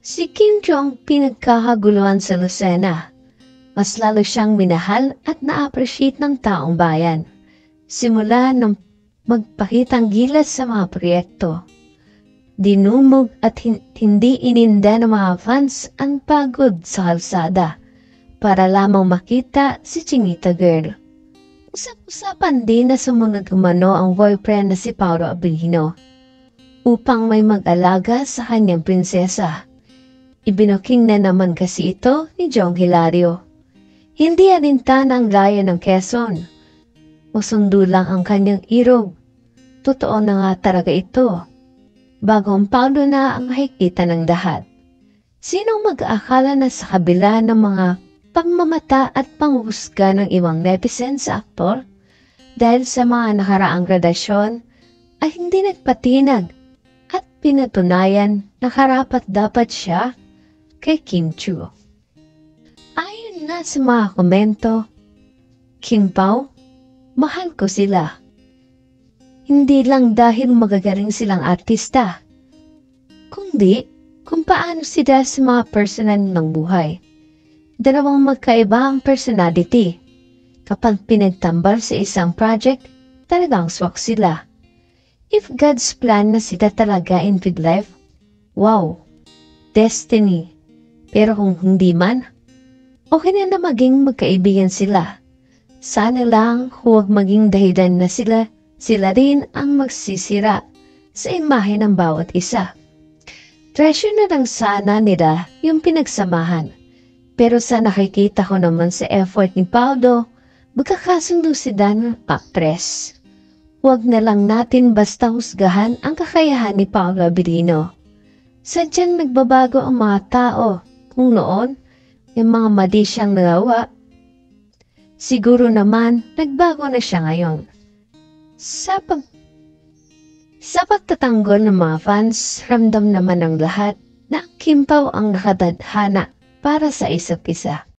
Si Kim Jong pinagkakaguluhan sa Lucena. Mas lalo siyang minahal at na-appreciate ng taong bayan. Simula nang magpakitang gilas sa mga proyekto. Dinumog at hindi ininda ng mga fans ang pagod sa kalsada para lamang makita si Chinita Girl. Usap-usapan din na sumunod umano ang boyfriend na si Paolo Abilino upang may mag-alaga sa kanyang prinsesa. Ibinuking na naman kasi ito ni Jong Hilario. Hindi alintan ang laya ng Quezon. Masundo lang ang kanyang irog. Totoo na nga talaga ito. Bagong Paolo na ang makikita ng lahat. Sinong mag-aakala na sa kabila ng mga pagmamata at panghusga ng ibang netizens sa aktor dahil sa mga nakaraang gradasyon ay hindi nagpatinag at pinatunayan na karapat-dapat siya kay Kim Chiu. Ayon na sa mga komento, Kim Pao, mahal ko sila. Hindi lang dahil magagaling silang artista, kundi kung paano sila sa mga personal ng buhay. Dalawang magkaiba ang personality. Kapag pinagtambal sa isang project, talagang swak sila. If God's plan na sila talaga in with life, wow, destiny. Pero kung hindi man, okay na maging magkaibigan sila. Sana lang huwag maging dahilan na sila rin ang magsisira sa imahe ng bawat isa. Treasure na lang sana nila yung pinagsamahan. Pero sa nakikita ko naman sa effort ni Paolo, magkakasundo sila ng actress. Huwag na lang natin basta husgahan ang kakayahan ni Paolo Abilino. Sadyang nagbabago ang mga tao. Kung noon, yung mga mali siyang nagawa, siguro naman nagbago na siya ngayon. Sa pagtatanggol ng mga fans, ramdam naman ng lahat na Kim Pao ang nakatadhana para sa isa't isa.